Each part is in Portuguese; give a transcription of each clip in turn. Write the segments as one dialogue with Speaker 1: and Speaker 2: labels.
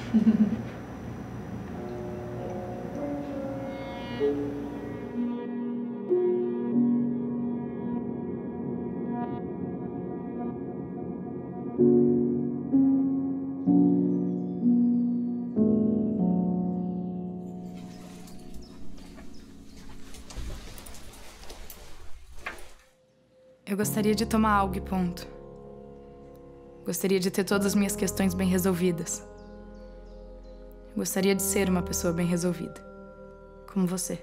Speaker 1: Eu gostaria de tomar algo e ponto. Gostaria de ter todas as minhas questões bem resolvidas. Gostaria de ser uma pessoa bem resolvida. Como você.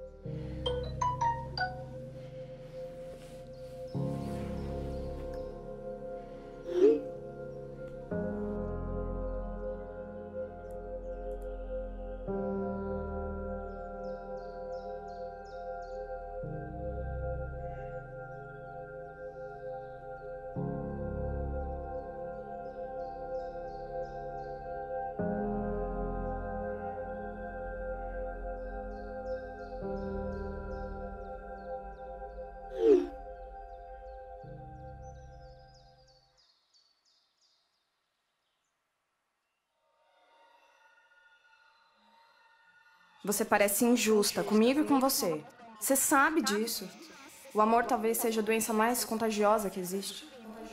Speaker 2: Você parece injusta comigo e com você. Você sabe disso. O amor talvez seja a doença mais contagiosa que existe.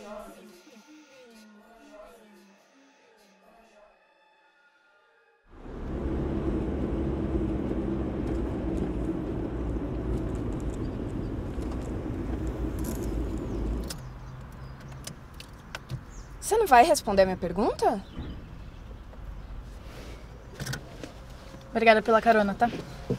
Speaker 2: Você não vai responder a minha pergunta?
Speaker 1: Obrigada pela carona, tá?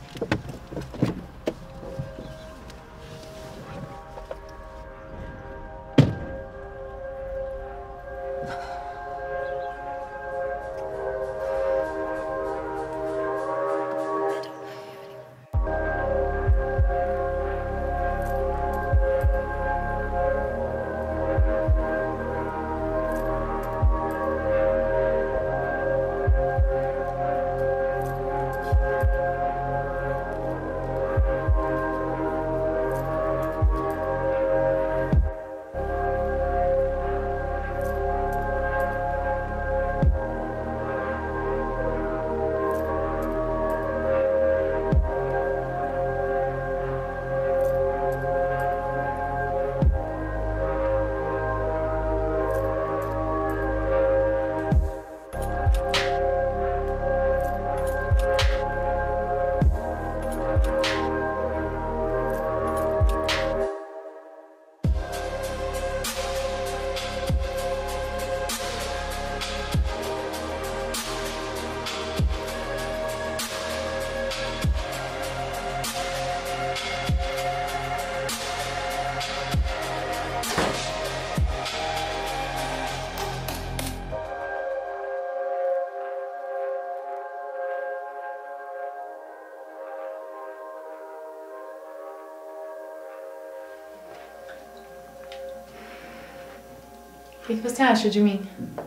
Speaker 1: O que você acha de mim?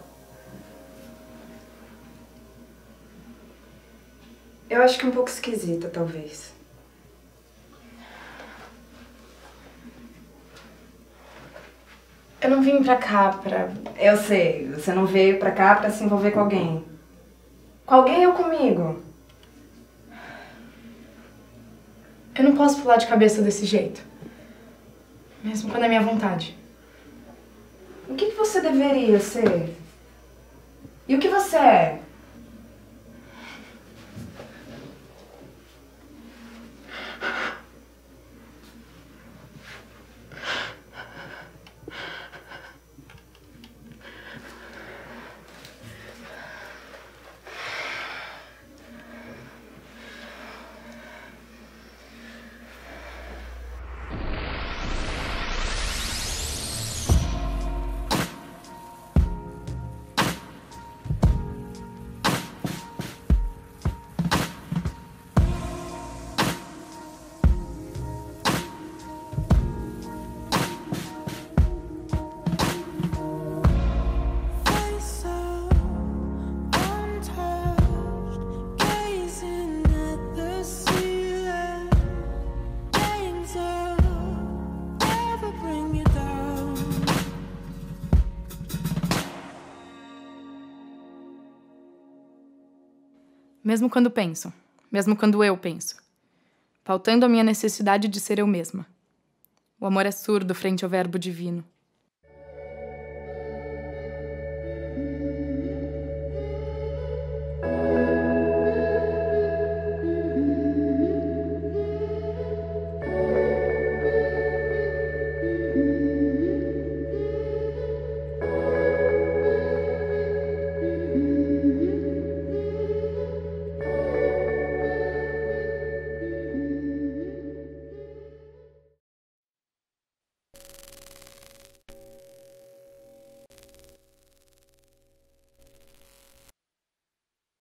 Speaker 2: Eu acho que um pouco esquisita, talvez.
Speaker 1: Eu não vim pra cá pra...
Speaker 2: Eu sei, você não veio pra cá pra se envolver com alguém. Com alguém ou comigo?
Speaker 1: Eu não posso pular de cabeça desse jeito. Mesmo quando é minha vontade.
Speaker 2: O que você deveria ser? E o que você é?
Speaker 1: Mesmo quando penso, mesmo quando eu penso, pautando a minha necessidade de ser eu mesma. O amor é surdo frente ao verbo divino.